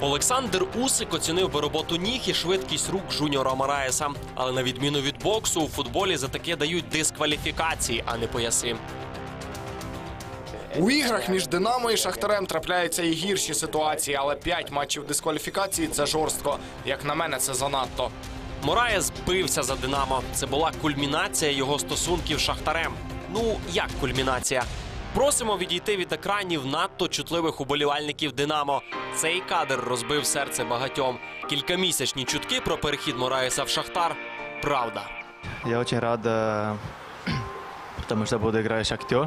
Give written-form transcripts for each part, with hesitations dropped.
Олександр Усик оцінив би роботу ніг і швидкість рук Жуніора Мораєса. Але на відміну від боксу, у футболі за таке дають дискваліфікації, а не пояси. У іграх між «Динамо» і «Шахтарем» трапляються і гірші ситуації, але 5 матчів дискваліфікації – це жорстко. Як на мене, це занадто. Мораєс бився за «Динамо». Це була кульмінація його стосунків з «Шахтарем». Ну, як кульмінація? Просимо відійти від екранів надто чутливих уболівальників «Динамо». Цей кадр розбив серце багатьом. Кількамісячні чутки про перехід Мораєса в «Шахтар» – правда. Я очень рад, потому что буду играть в «Шахтер».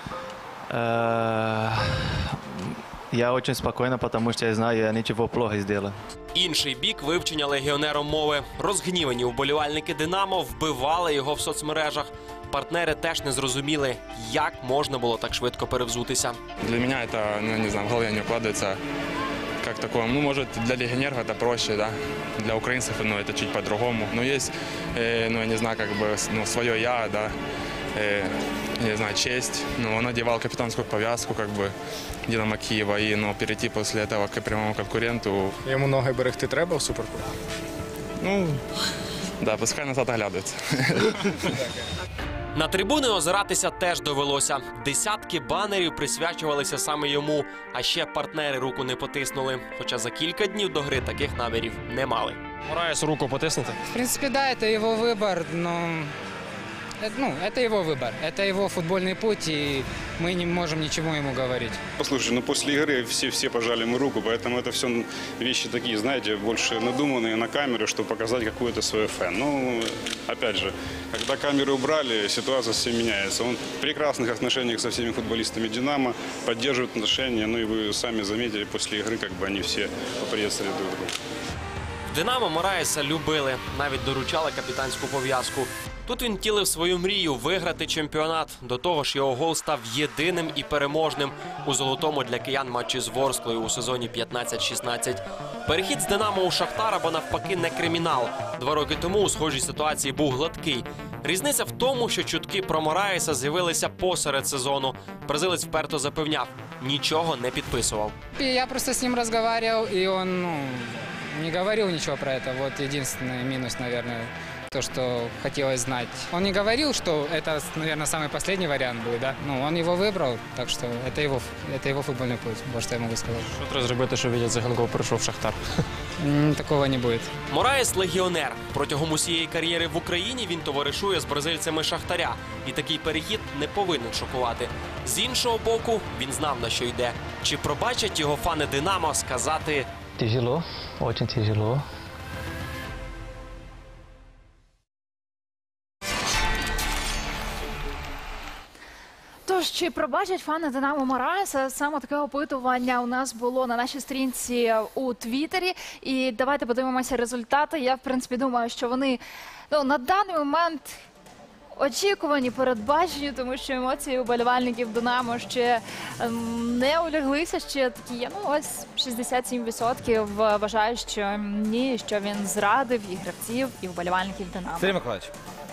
Я очень спокойно, потому что я знаю, я ничего плохо сделал. Інший бік вивчення легіонером мови. Розгнівані вболівальники «Динамо» вбивали його в соцмережах. Партнери теж не зрозуміли, як можна було так швидко перевзутися. Для меня это, не знаю, в голове не укладывается как такое. Ну, может, для легионеров это проще, да. Для украинцев, это чуть по-другому. Но есть, я не знаю, как бы, свое я, да. Не знаю, честь. Он одевал капитанскую повязку, как бы, Динамо Киева, и, перейти после этого к прямому конкуренту. Йому ноги берегти треба в Суперкубку? Ну, да, пускай назад оглядывается. На трибуни озиратися теж довелося. Десятки банерів присвячувалися саме йому, а ще партнери руку не потиснули. Хоча за кілька днів до гри таких намірів не мали. Мораєс руку потиснути? В принципе, да, это его выбор, но это его выбор, это его футбольный путь, и мы не можем ничего ему говорить. Послушай, после игры все пожали ему руку, поэтому это все вещи такие, знаете, больше надуманные на камеру, чтобы показать какой-то свой фэн. Ну, опять же, когда камеры убрали, ситуация все меняется. Он в прекрасных отношениях со всеми футболистами «Динамо», поддерживает отношения, ну и вы сами заметили, после игры как бы они все поприветствовали друг друга. В «Динамо» Мораєса любили, навіть доручали капітанську пов'язку. Тут він втілив свою мрію – виграти чемпіонат. До того ж, його гол став єдиним і переможним у золотому для киян матчі з Ворсклою у сезоні 15-16. Перехід з «Динамо» у «Шахтар» або навпаки не кримінал. 2 роки тому у схожій ситуації був гладкий. Різниця в тому, що чутки про Мораєса з'явилися посеред сезону. Бразилець вперто запевняв – нічого не підписував. Я просто с ним разговаривал, и он не говорил ничего про это. Вот единственный минус, наверное, то, что хотелось знать. Он не говорил, что это, наверное, самый последний вариант будет, да? Ну, он его выбрал, так что это его футбольный путь, вот что я могу сказать. Що треба зробити, щоб Вітя Циганков прийшов в «Шахтар»? Такого не будет. Мораєс – легіонер. Протягом усієї кар'єри в Україні він товаришує з бразильцями «Шахтаря». І такий перехід не повинен шокувати. З іншого боку, він знав, на що йде. Чи пробачать його фани «Динамо» сказати Тяжело, очень тяжело. Тож, чи пробачать фани «Динамо» Мораєса? Саме таке опитування у нас було на нашій сторінці у Твіттері. І давайте подивимося результати. Я, в принципі, думаю, що вони на даний момент очікувані, передбачені, тому що емоції уболівальників «Динамо» ще не уляглися, ще такі є. Ну, ось 67% вважають, що ні, що він зрадив і гравців, і уболівальників «Динамо». Сергій Миколаївич.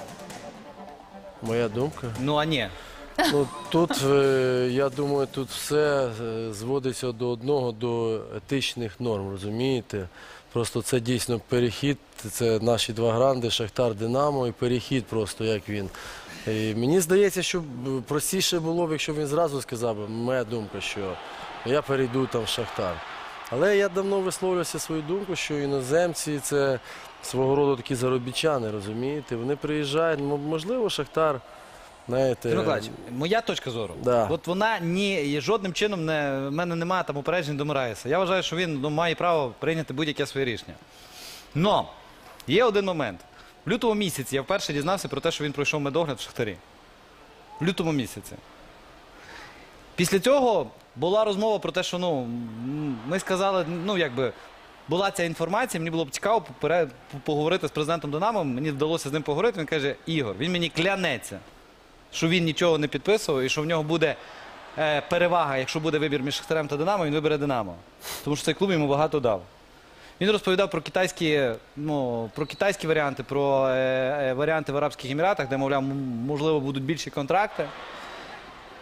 Моя думка? Ну, а ні. Ну, тут, я думаю, тут все зводиться до одного, до етичних норм, розумієте? Просто це дійсно перехід, це наші 2 гранди, Шахтар, Динамо, і перехід просто, як він. І мені здається, що простіше було б, якщо він зразу сказав би, моя думка, що я перейду там в Шахтар. Але я давно висловлювався свою думку, що іноземці – це свого роду такі заробітчани, розумієте? Вони приїжджають, можливо, Шахтар, знаєте... Миколаївич, моя точка зору. Да. От вона жодним чином в мене немає там упереджень до Мораєса. Я вважаю, що він має право прийняти будь-яке своє рішення. Но є один момент. В лютому місяці я вперше дізнався про те, що він пройшов медогляд в «Шахтарі». В лютому місяці. Після цього була розмова про те, що ми сказали, була ця інформація, мені було б цікаво поговорити з президентом «Динамо», мені вдалося з ним поговорити, він каже, Ігор, він мені клянеться, що він нічого не підписував і що в нього буде перевага, якщо буде вибір між «Шахтарем» та «Динамо», він вибере «Динамо». Тому що цей клуб йому багато дав. Він розповідав про китайські варіанти, про варіанти в Арабських Еміратах, де, мовляв, можливо, будуть більші контракти.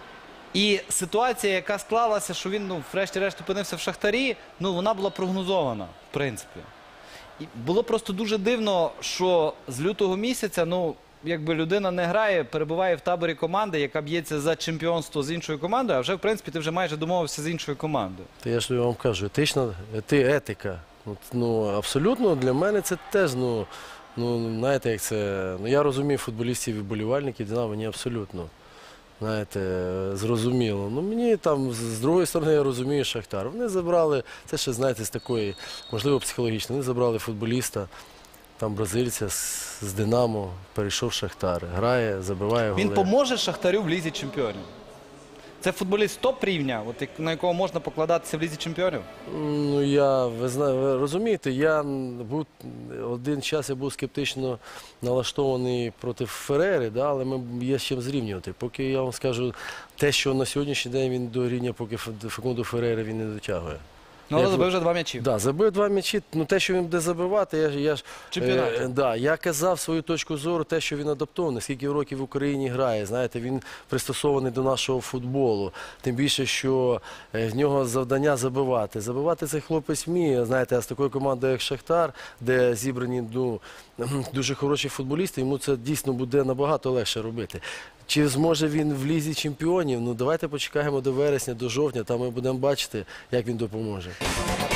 І ситуація, яка склалася, що він, ну, врешті-решт опинився в Шахтарі, ну, вона була прогнозована, в принципі. І було просто дуже дивно, що з лютого місяця, ну, якби людина не грає, перебуває в таборі команди, яка б'ється за чемпіонство з іншою командою, а вже, в принципі, ти вже майже домовився з іншою командою. Та я ж вам кажу, етика. Ну, абсолютно для мене це теж, ну, знаєте, як це, ну, я розумію футболістів і вболівальників Динамо, мені абсолютно, знаєте, зрозуміло. Ну, мені там, з другої сторони, я розумію Шахтар. Вони забрали, це ще, знаєте, з такої, можливо, психологічно, вони забрали футболіста, там, бразильця з Динамо, перейшов в Шахтар, грає, забиває голи. Він поможе Шахтарю в Лізі чемпіонів? Це футболіст топ-рівня, от, на якого можна покладатися в Лізі чемпіонів? Ну, ви розумієте, я був, один час я був скептично налаштований проти Феррери, да, але є з чим зрівнювати. Поки я вам скажу, те, що на сьогоднішній день він до рівня, поки Фекундо Феррери він не дотягує. Ну, але забив вже 2 м'ячі. Так, забив 2 м'ячі. Ну, те, що він буде забивати, я казав свою точку зору, те, що він адаптований, скільки років в Україні грає, знаєте, він пристосований до нашого футболу. Тим більше, що в нього завдання забивати. Забивати цей хлопець вміє, знаєте, а з такою командою, як Шахтар, де зібрані, ну, дуже хороші футболісти, йому це дійсно буде набагато легше робити. Чи зможе він в Лізі чемпіонів? Ну, давайте почекаємо до вересня, до жовтня, там ми будемо бачити, як він допоможе.